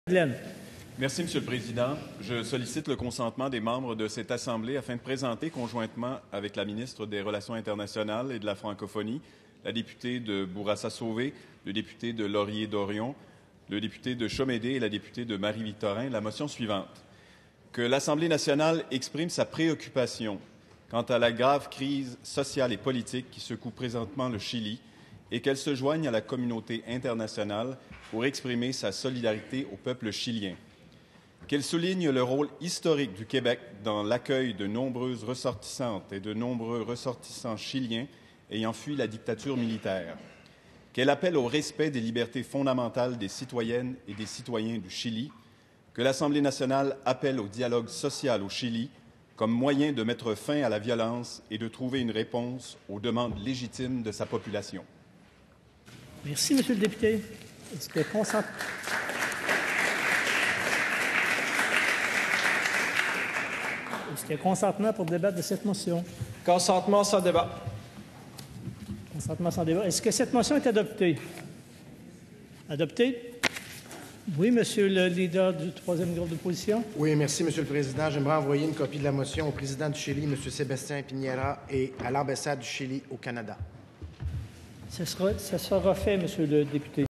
Glenn. Merci, Monsieur le Président. Je sollicite le consentement des membres de cette Assemblée afin de présenter conjointement avec la ministre des Relations internationales et de la Francophonie, la députée de Bourassa-Sauvé, le député de Laurier-Dorion, le député de Chomédé et la députée de Marie-Victorin, la motion suivante. Que l'Assemblée nationale exprime sa préoccupation quant à la grave crise sociale et politique qui secoue présentement le Chili et qu'elle se joigne à la communauté internationale pour exprimer sa solidarité au peuple chilien. Qu'elle souligne le rôle historique du Québec dans l'accueil de nombreuses ressortissantes et de nombreux ressortissants chiliens ayant fui la dictature militaire. Qu'elle appelle au respect des libertés fondamentales des citoyennes et des citoyens du Chili. Que l'Assemblée nationale appelle au dialogue social au Chili comme moyen de mettre fin à la violence et de trouver une réponse aux demandes légitimes de sa population. Merci, Monsieur le député. Est-ce qu'il y a consentement pour débattre de cette motion? Consentement sans débat. Consentement sans débat. Est-ce que cette motion est adoptée? Adoptée? Oui, Monsieur le leader du troisième groupe d'opposition. Oui, merci, Monsieur le Président. J'aimerais envoyer une copie de la motion au président du Chili, M. Sébastien Piñera, et à l'ambassade du Chili au Canada. Ça sera fait, Monsieur le député.